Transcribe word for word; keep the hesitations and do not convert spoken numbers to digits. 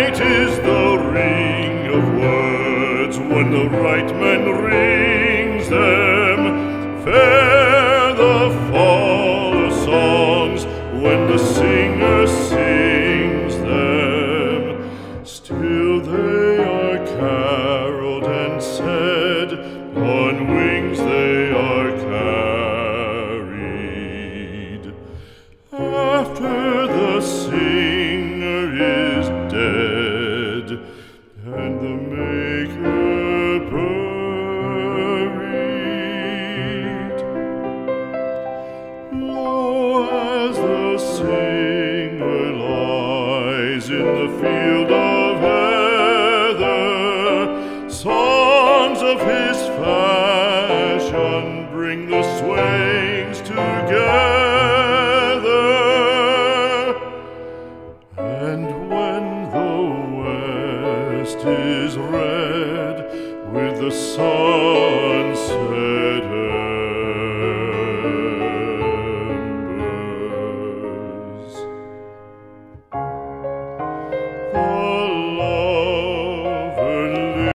Sweet is the ring of words when the right man rings them. Fair the fall of songs when the singer sings them. Still they are caroled and said, on wings they are carried. After the singer is dead and the maker buried, lo, as the singer lies in the field of heather, songs of his fashion bring the swains together. And when the west is red with the sunset,